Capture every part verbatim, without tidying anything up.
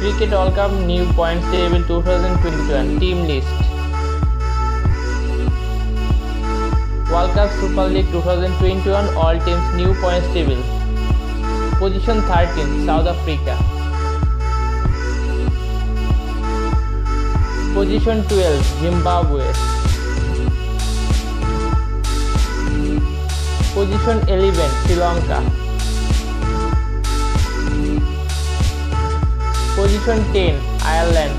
Cricket World Cup new points table twenty twenty-one team list. World Cup Super League twenty twenty-one all teams new points table. Position thirteen South Africa. Position twelve Zimbabwe. Position eleven Sri Lanka. Position ten Ireland.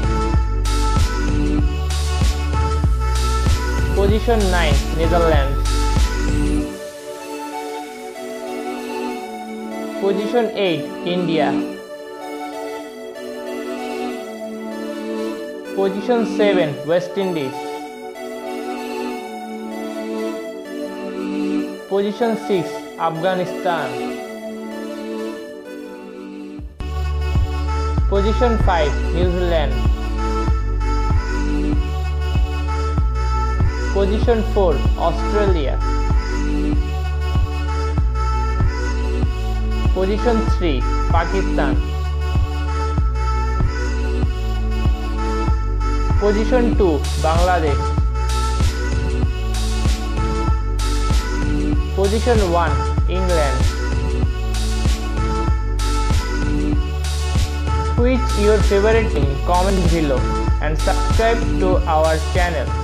Position nine Netherlands. Position eight India. Position seven West Indies. Position six Afghanistan. Position five New Zealand. Position four Australia. Position three Pakistan. Position two Bangladesh. Position one England. Which your favorite team? Comment below and subscribe to our channel.